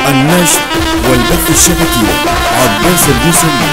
النشر والبث الشبكي عباس البوسني.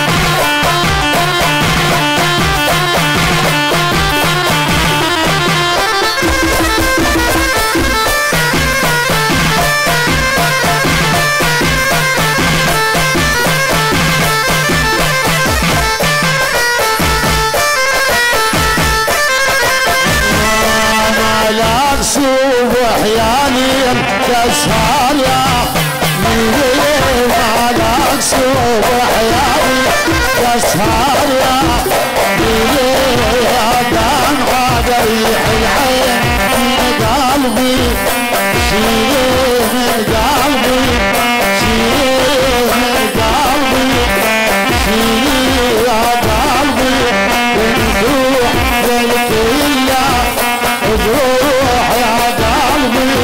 كسر يا ميلي مالك صبح يا كسر يا ميلي يا دم غاديح العين من قلبي شيله من قلبي شيله من قلبي شيله يا قلبي ونروح للكلة نروح يا قلبي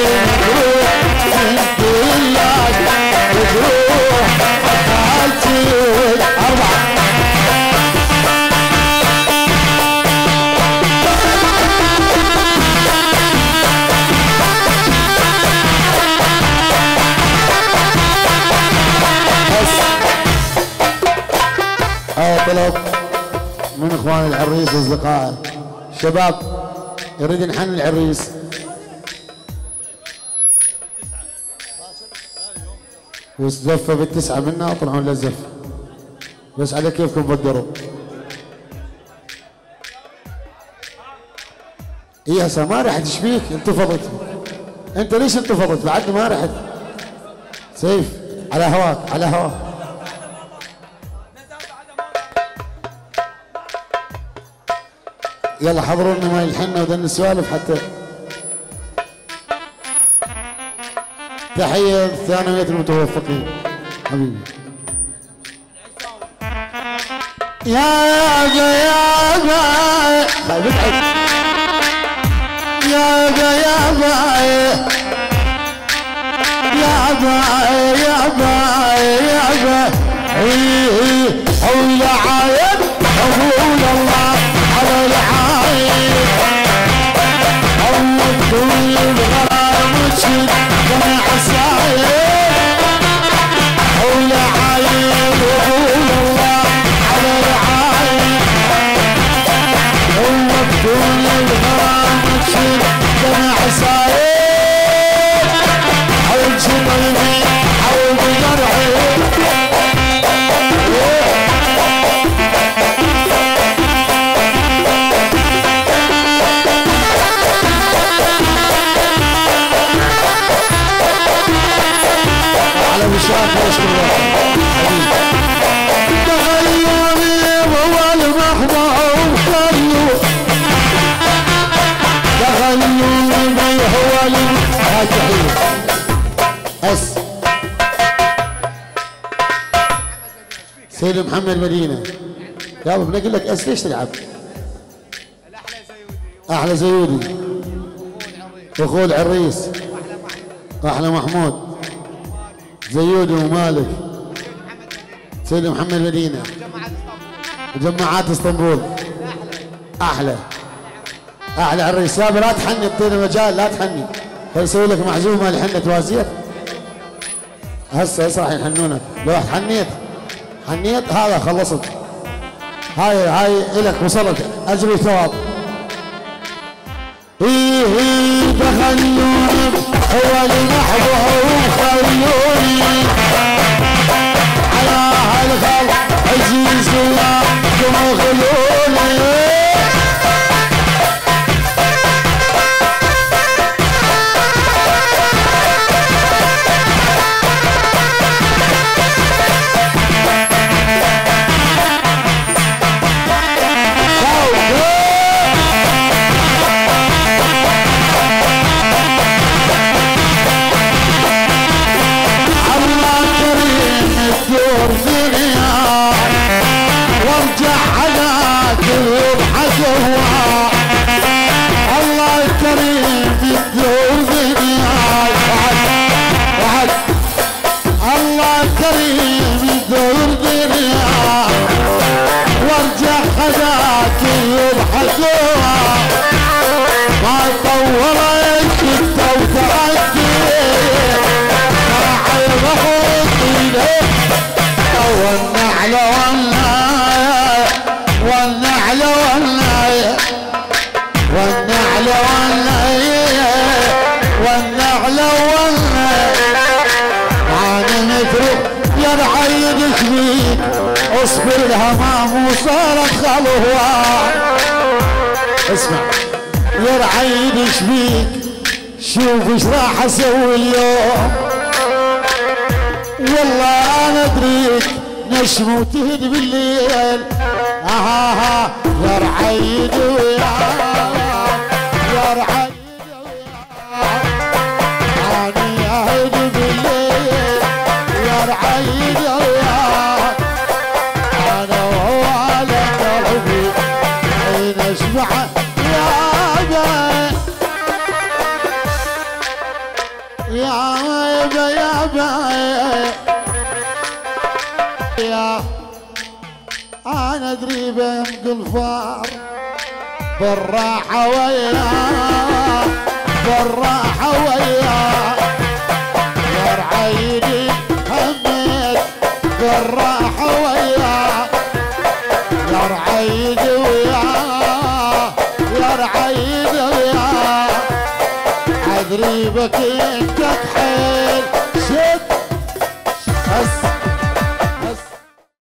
طلب من اخوان العريس واصدقائه شباب يريد نحن العريس والزفه بالتسعه منا طلعون للزفه بس على كيفكم بدروا. ايه هسه ما رحت ايش فيك؟ انتفضت انت ليش انتفضت؟ بعد ما رحت سيف على هواك على هواك. يلا حضروا لنا ماي الحنه ودن السوالف حتى تحيه ثانويه المتوفقين حبيبي. يا باي طيب ابعد يا باي يا باي يا باي يا باي يا باي حول عايد حول الله على العايد حول الدنيا بغرام وشد جميع السايد حول عايد وحول الله على العايد حول الدنيا بغرام وشد جميع السايد حول جبلي حول بجرحي تغيرني هو المحبوب خلوه تغيرني هو المحبوب اس سيد محمد مدينة يابا بنقول لك اس ليش تلعب؟ احلى زيودي واخوه العريس احلى محمود زيودي ومالك سيد محمد مدينة وجماعات اسطنبول احلى عريس يابا لا تحني اعطينا مجال لا تحني خلي اسوي لك معزومه لحنة توازيت هسه راح يحنونك لو رحت حنيت هذا خلصت هاي الك وصلت اجري ثواب. تخلوني هو المحبوب خلوني على هالخلق عزيز وياكم خلوني ما طولت انت وتعدي راح بالهمام وصارت خلوة. اسمع يا رعيد ايش بيك شوف ايش راح اسوي اليوم. والله انا ادريك نشم وتهدي بالليل. يا رعيد وياك يا رعيد وياك اني اهدي بالليل. يا رعيد وياك انا وهو على قلبي حين اشبع يا انا ادري بنقل فار بالراحه وياه بالراحه وياه. يا رعيدي همك بالراحه وياه. يا رعيدي وياه يا رعيدي وياه. ادري بك انت تحيل شد